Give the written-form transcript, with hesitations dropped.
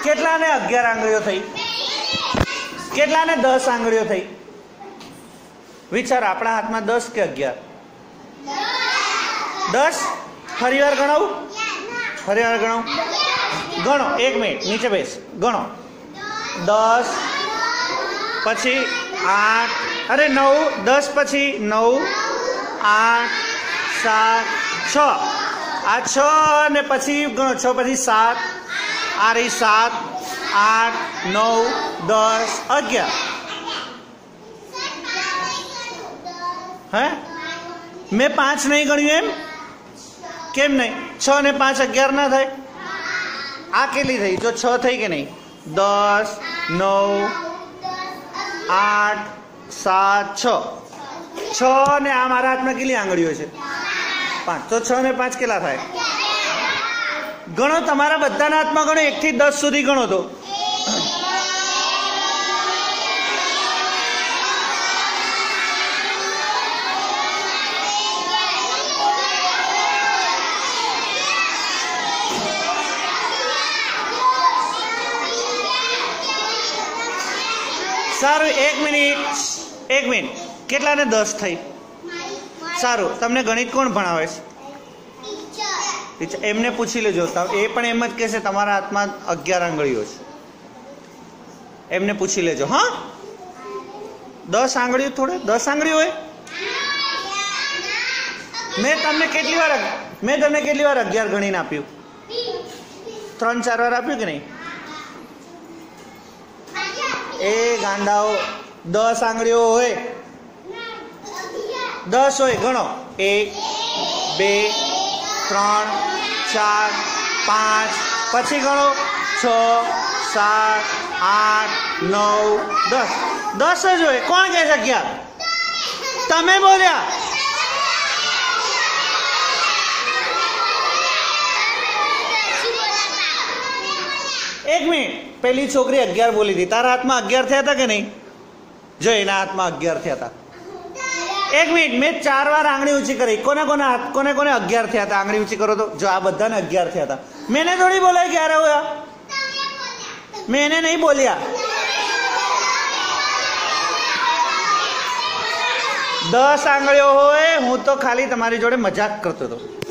કેટલાને 11 આંગળીઓ થઈ? કેટલાને 10 આંગળીઓ થઈ? વિચાર, આપણા હાથમાં 10 કે 11? 10. ફરીવાર ગણાવું? ફરીવાર ગણાવું? ગણો, 1 મિનિટ, નીચે બેસ, ગણો. 10 પછી 8, અરે 9, 10 પછી 9, 8, 7, 6. આ 6 ને પછી ગણો, 6 પછી 7, આ રહી 7, 8, 9, 10, 11. હે, મેં 5 નહીં ગણ્યું એમ? કેમ નહીં? 6 ને 5 11 ના થાય? આ કેટલી થઈ? જો 6 થઈ કે નહીં? 10, 9, 8, 7, 6. 6 ને આ મારા હાથમાં કેટલી આંગળીઓ છે? 5. તો 6 ને 5 કેટલા થાય? ગણો, તમારા બધાના હાથમાં ગણો, 1 થી 10 સુધી ગણો. તો સારું, 1 મિનિટ. કેટલાને 10 થઈ? સારું, તમને ગણિત કોણ ભણાવે છે? એમને પૂછી લેજો. એ પણ એમ જ કહેશે તમારા હાથમાં 11 આંગળીઓ છે. એમને પૂછી લેજો. હા, 10 આંગળીઓ થોડે 10 આંગળીઓ હોય. મેં તમને કેટલી વાર 11 ગણીને આપ્યું? 3-4 વાર આપ્યું કે નહીં? એ ગાંડાઓ, 10 આંગળીઓ હોય. 10 હોય, ગણો. 1, 2, 3, 4, 5. પછી ગણો 6, 7, 8, 9, 10. 10 જ હોય. કોણ કહે છે 11? તમે બોલ્યા. એક મિનિટ, પેલી છોકરી 11 બોલી હતી. તારા હાથમાં 11 થયા હતા કે નહીં? જો એના હાથમાં 11 થયા હતા. 1 મિનિટ, મેં 4 વાર આંગળી ઊંચી કરી. કોને 11 થયા હતા? આંગળી ઊંચી કરો તો. જો આ બધાને 11 થયા હતા. મેને થોડી બોલાય 11 હોયા. મેં એને નહીં બોલ્યા. 10 આંગળીઓ હોય. હું તો ખાલી તમારી જોડે મજાક કરતો હતો.